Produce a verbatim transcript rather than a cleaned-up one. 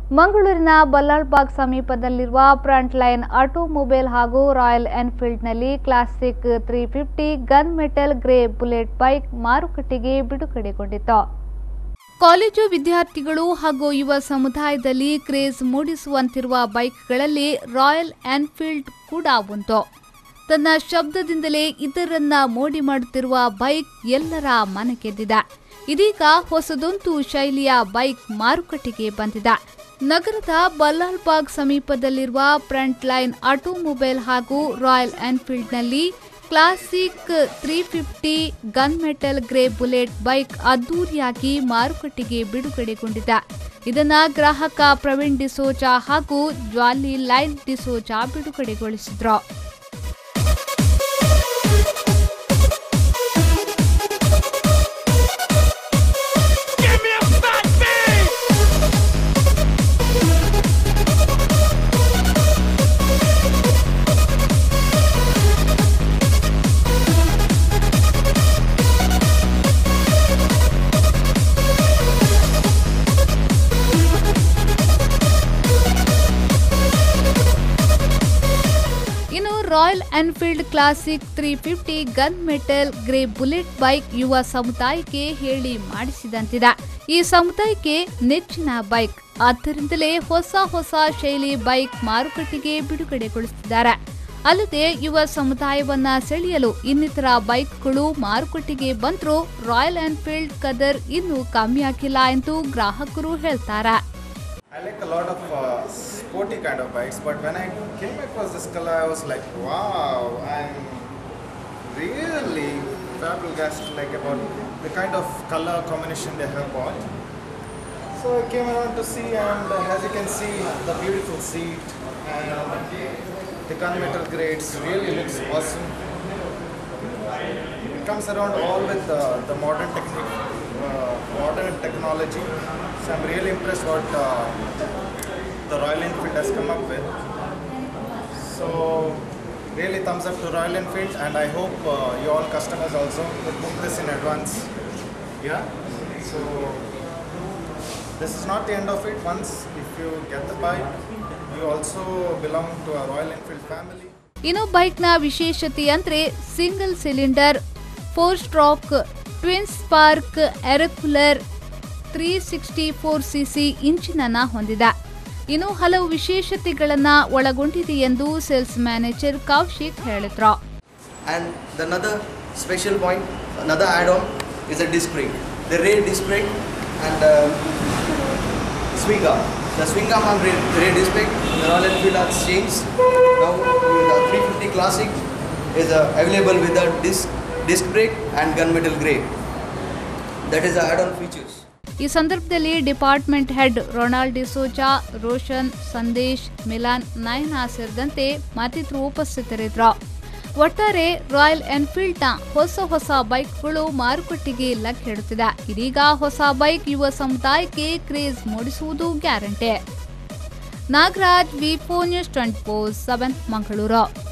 ಮಂಗಳೂರಿನ ಬಲ್ಲಾಳ್ಬಾಗ್ ಸಮೀಪದಲ್ಲಿರುವ ಫ್ರಂಟ್ ಲೈನ್ ಆಟೋಮೊಬೈಲ್ ಹಾಗೂ ರಾಯಲ್ ಎನ್ಫೀಲ್ಡ್ನಲ್ಲಿ classic three fifty gun metal grey bullet bike ಮಾರುಕಟ್ಟೆಗೆ ಬಿಡುಗಡೆಗೊಂಡಿತು. ಕಾಲೇಜು ವಿದ್ಯಾರ್ಥಿಗಳು ಹಾಗೂ ಯುವ ಸಮುದಾಯದಲ್ಲಿ ಕ್ರೇಜ್ ಮೂಡಿಸುವಂತಿರುವ ಬೈಕ್ಗಳಲ್ಲಿ ರಾಯಲ್ ಎನ್ಫೀಲ್ಡ್ ಕೂಡ ಒಂದು. ತನ್ನ ಶಬ್ದದಿಂದಲೇ ಇದರನ್ನ ಮೋಡಿ ಮಾಡುತ್ತಿರುವ ಬೈಕ್ ಎಲ್ಲರ ಮನಗೆದ್ದಿದೆ. ಇದೀಗ ಹೊಸದೊಂದು ಶೈಲಿಯ ಬೈಕ್ ಮಾರುಕಟ್ಟೆಗೆ ಬಂದಿದೆ. ನಗರದ ಬಲ್ಲಾಳ್ಬಾಗ್ ಸಮೀಪದಲ್ಲಿರುವ ಫ್ರಂಟ್ ಲೈನ್ ಆಟೋಮೊಬೈಲ್ ಹಾಗೂ ರಾಯಲ್ ಎನ್ಫೀಲ್ಡ್ನಲ್ಲಿ classic three fifty gun metal grey bullet bike ಅದ್ದೂರಿಯಾಗಿ ಮಾರುಕಟ್ಟೆಗೆ ಬಿಡುಗಡೆಗೊಂಡಿದೆ. ಇದನ್ನ ಗ್ರಾಹಕ ಪ್ರವೀಣ್ ಡಿಸೋಜಾ ಹಾಗೂ ಜ್ವಾಲಿ ಲೈನ್ ಡಿಸೋಜಾ ಬಿಡುಗಡೆಗೊಳಿಸಿದ್ರು. Royal Enfield classic three fifty gun metal grey bullet bike ಯುವ ಸಮುದಾಯಕ್ಕೆ ಹೇಳಿ ಮಾಡಿಸಿದಂತಿದೆ. ಈ ಸಮುದಾಯಕ್ಕೆ ನೆಚ್ಚಿನ ಬೈಕ್, ಆದ್ದರಿಂದಲೇ ಹೊಸ ಹೊಸ ಶೈಲಿ ಬೈಕ್ ಮಾರುಕಟ್ಟೆಗೆ ಬಿಡುಗಡೆಗೊಳಿಸುತ್ತಿದ್ದಾರೆ. ಅಲ್ಲದೆ ಯುವ ಸಮುದಾಯವನ್ನ ಸೆಳೆಯಲು ಇನ್ನಿತರ ಬೈಕ್ಗಳು ಮಾರುಕಟ್ಟೆಗೆ ಬಂದರೂ ರಾಯಲ್ ಎನ್ಫೀಲ್ಡ್ ಕದರ್ ಇನ್ನೂ ಕಮ್ಮಿಯಾಗಿಲ್ಲ ಎಂದು ಗ್ರಾಹಕರು ಹೇಳ್ತಾರೆ. I like a lot of uh, sporty kind of bikes, but when I came across this color, I was like, wow, I'm really flabbergasted like about the kind of color combination they have bought. So I came around to see, and uh, as you can see, the beautiful seat and the gunmetal grades really looks awesome. It comes around all with uh, the modern technique, uh, modern technology. So I'm really impressed what uh, the Royal Enfield has come up with. So really thumbs up to Royal Enfield, and I hope uh, you all customers also would book this in advance. Yeah. So this is not the end of it. Once if you get the bike, you also belong to a Royal Enfield family. ಇನ್ನು ಬೈಕ್ನ ವಿಶೇಷತೆ ಅಂದ್ರೆ single cylinder four stroke twin spark air cooler three sixty four CC engine ಅನ್ನ ಹೊಂದಿದೆ. ಇನ್ನು ಹಲವು ವಿಶೇಷತೆಗಳನ್ನ ಒಳಗೊಂಡಿದೆ ಎಂದು ಸೇಲ್ಸ್ ಮ್ಯಾನೇಜರ್ ಕೌಶಿಕ್ ಹೇಳಿದ್ರು. And another special point, another add-on is a disc brake. The rear disc brake and uh, swing arm. The swing arm and rear, rear disc brake, the Royal Enfield has changed. Now the three fifty Classic is uh, available with a disc disc brake and gunmetal grey. That is the add-on features. ಈ ಸಂದರ್ಭದಲ್ಲಿ department head Ronald D'Souza, Roshan, Sandesh, Milan, Nayana ಸೇರಿದಂತೆ ಮತ್ತಿತರರು ಉಪಸ್ಥಿತರಿದ್ದರು. ಒಟ್ಟಾರೆ royal ಎನ್ಫೀಲ್ಡ್ನ ಹೊಸ ಹೊಸ ಬೈಕ್ಗಳು ಮಾರುಕಟ್ಟೆಗೆ ಲಗ್ಗೆಡುತ್ತಿದೆ. ಇದೀಗ ಹೊಸ ಬೈಕ್ ಯುವ ಸಮುದಾಯಕ್ಕೆ ಕ್ರೇಜ್ ಮೂಡಿಸುವುದು guarantee. Nagaraj, V four news twenty four seven Mangaluru.